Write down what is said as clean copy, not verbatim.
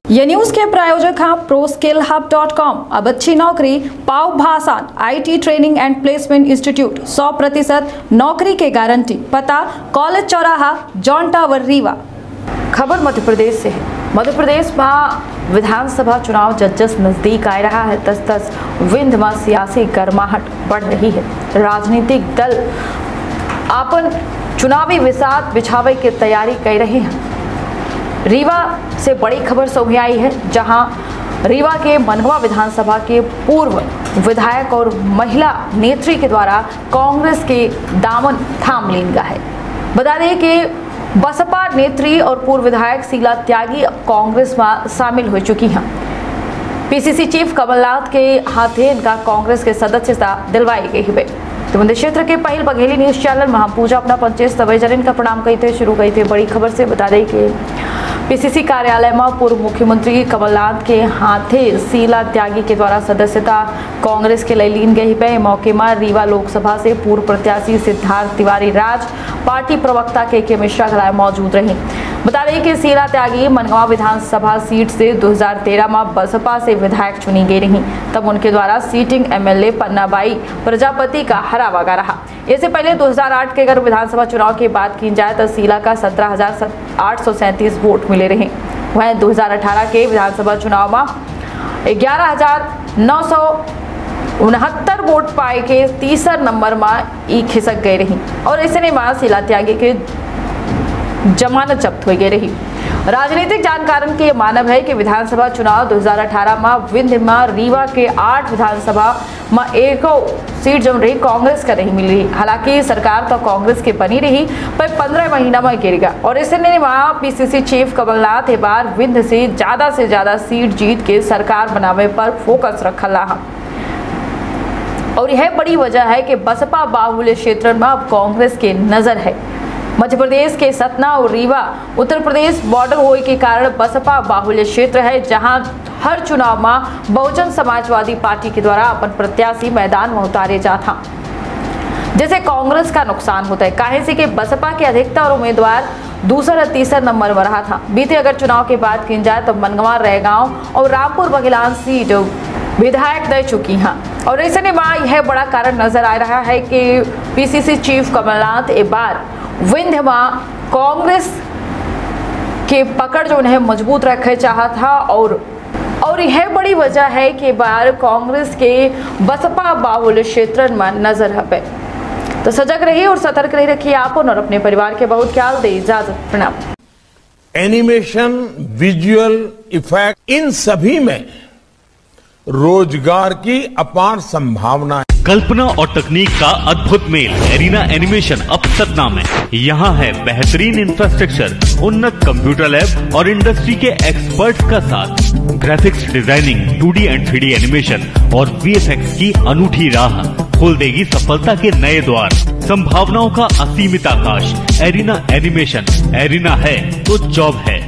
ये न्यूज के प्रायोजक हैं ProSkillHub.com। अब अच्छी नौकरी पाओ भाषा IT training and placement institute 100% नौकरी के गारंटी। पता कॉलेज चौराहा जॉन टावर रीवा। खबर मध्य प्रदेश से है। मध्य प्रदेश में विधानसभा चुनाव जस नजदीक आ रहा है तस विंध्य में सियासी गर्माहट बढ़ रही है। राजनीतिक दल अपन चुनावी विषाद बिछावे की तैयारी कर रहे हैं। रीवा से बड़ी खबर सामने आई है, जहां रीवा के मनहवा विधानसभा के पूर्व विधायक और महिला नेत्री के द्वारा कांग्रेस के दामन थाम लिया है। बता दें कि बसपा नेत्री और पूर्व विधायक शीला त्यागी कांग्रेस में शामिल हो चुकी हैं। पीसीसी चीफ कमलनाथ के हाथे इनका कांग्रेस के सदस्यता दिलवाई गई है। तो क्षेत्र के पहल बघेली न्यूज चैनल महापूजा अपना पंचायत सभा जन का प्रणाम कही थे शुरू कही थे। बड़ी खबर से बता दें कि पीसीसी कार्यालय में पूर्व मुख्यमंत्री कमलनाथ के हाथे शीला त्यागी के द्वारा सदस्यता कांग्रेस के लिए लीन गई है। मौके में रीवा लोकसभा से पूर्व प्रत्याशी सिद्धार्थ तिवारी राज, पार्टी प्रवक्ता के मिश्रा मौजूद रही। बता दें कि शीला त्यागी मनहवा विधानसभा सीट से 2013 में बसपा से विधायक चुनी गई रही। तब उनके द्वारा सीटिंग MLA पन्नाबाई प्रजापति का हरावा रहा। इससे पहले 2008 के अगर विधानसभा चुनाव की बात की जाए तो शीला का 17,837 वोट मिले रहे। वहीं 2018 के विधानसभा चुनाव में 11,969 वोट पाए के तीसरा नंबर में खिसक गई रही और इसने में शीला त्यागी के जमानत जब्त हो गई रही। राजनीतिक जानकारों के मानव है कि विधानसभा चुनाव 2018 में विंध्य में रीवा के 8 विधानसभा में एक सीट जो रही कांग्रेस का नहीं मिली। हालांकि सरकार तो कांग्रेस की बनी रही पर 15 महीना में गिर गया और इसने वहां पीसीसी चीफ कमलनाथ एक बार विंध्य से ज्यादा सीट जीत के सरकार बनावे पर फोकस रखला है। और यह बड़ी वजह है कि बसपा बाहुल्य क्षेत्र में अब कांग्रेस के नजर है। मध्य प्रदेश के सतना और रीवा उत्तर प्रदेश बॉर्डर होने के कारण बसपा बाहुल्य क्षेत्र है, जहां हर चुनाव में बहुजन समाजवादी पार्टी के द्वारा अपन प्रत्याशी मैदान में उतारे जाता, जैसे कांग्रेस का नुकसान होता है। काहे से कि बसपा के अधिकतर उम्मीदवार दूसरा और तीसरा नंबर में रहा था। बीते अगर चुनाव की बात की जाए तो मनहवा, रैगांव और रामपुर बघेलान सीट विधायक दे चुकी हैं और ऐसे में यह बड़ा कारण नजर आ रहा है कि पीसीसी चीफ कमलनाथ एक बार विंध्य में कांग्रेस के पकड़ जो उन्हें मजबूत रखे चाहा था और यह बड़ी वजह है कि बार कांग्रेस के बसपा बाहुल्य क्षेत्र में नजर है। तो सजग रहिए और सतर्क रही रखिए आप और अपने परिवार के बहुत ख्याल दे। इजाजत, प्रणाम। एनिमेशन, विजुअल इफेक्ट, इन सभी में रोजगार की अपार संभावना है। कल्पना और तकनीक का अद्भुत मेल एरिना एनिमेशन अब सतना में। यहाँ है बेहतरीन इंफ्रास्ट्रक्चर, उन्नत कंप्यूटर लैब और इंडस्ट्री के एक्सपर्ट का साथ। Graphics designing, 2D and 3D animation और VFX की अनूठी राह खोल देगी सफलता के नए द्वार। संभावनाओं का असीमित आकाश। एरिना एनिमेशन, एरिना है तो जॉब है।